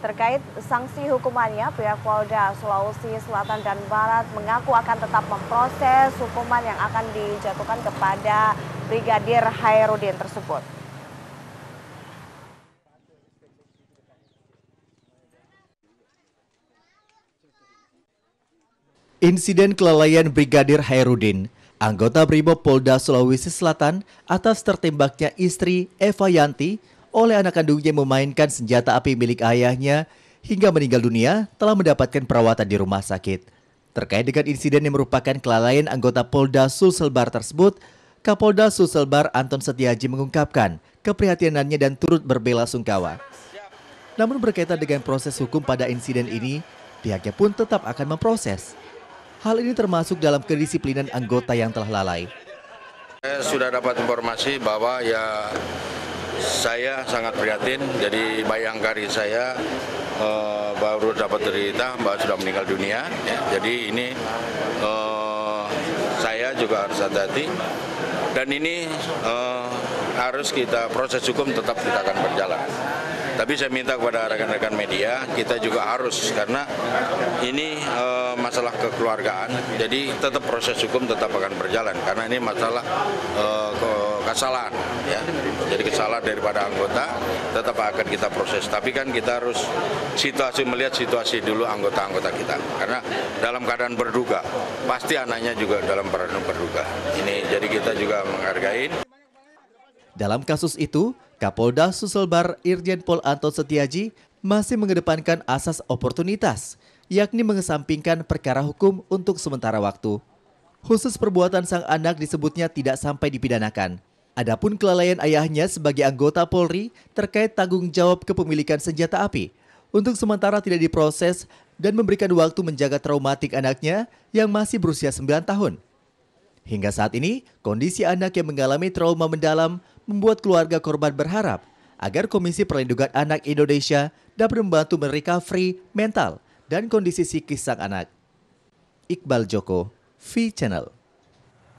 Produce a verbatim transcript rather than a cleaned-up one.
Terkait sanksi hukumannya, pihak Polda Sulawesi Selatan dan Barat mengaku akan tetap memproses hukuman yang akan dijatuhkan kepada Brigadir Hairudin tersebut. Insiden kelalaian Brigadir Hairudin, anggota Brimob Polda Sulawesi Selatan atas tertembaknya istri Eva Yanti oleh anak kandungnya memainkan senjata api milik ayahnya hingga meninggal dunia telah mendapatkan perawatan di rumah sakit. Terkait dengan insiden yang merupakan kelalaian anggota Polda Sulselbar tersebut, Kapolda Sulselbar Anton Setiaji mengungkapkan keprihatinannya dan turut berbela-sungkawa. Namun berkaitan dengan proses hukum pada insiden ini, pihaknya pun tetap akan memproses. Hal ini termasuk dalam kedisiplinan anggota yang telah lalai. Saya sudah dapat informasi bahwa ya saya sangat prihatin, jadi bayangkari saya eh, baru dapat berita bahwa sudah meninggal dunia. Ya, jadi ini eh, saya juga harus hati-hati dan ini eh, harus kita proses hukum tetap kita akan berjalan. Tapi saya minta kepada rekan-rekan media, kita juga harus, karena ini e, masalah kekeluargaan, jadi tetap proses hukum tetap akan berjalan, karena ini masalah e, ke, kesalahan, ya. Jadi kesalahan daripada anggota tetap akan kita proses. Tapi kan kita harus situasi melihat situasi dulu anggota-anggota kita, karena dalam keadaan berduka, pasti anaknya juga dalam keadaan berduka. Ini jadi kita juga menghargai. Dalam kasus itu, Kapolda Sulselbar Irjen Pol Anton Setiaji masih mengedepankan asas oportunitas, yakni mengesampingkan perkara hukum untuk sementara waktu. Khusus perbuatan sang anak disebutnya tidak sampai dipidanakan. Adapun kelalaian ayahnya sebagai anggota Polri terkait tanggung jawab kepemilikan senjata api, untuk sementara tidak diproses dan memberikan waktu menjaga traumatik anaknya yang masih berusia sembilan tahun. Hingga saat ini, kondisi anak yang mengalami trauma mendalam membuat keluarga korban berharap agar Komisi Perlindungan Anak Indonesia dapat membantu merecovery mental dan kondisi psikis sang anak. Iqbal Joko, V Channel.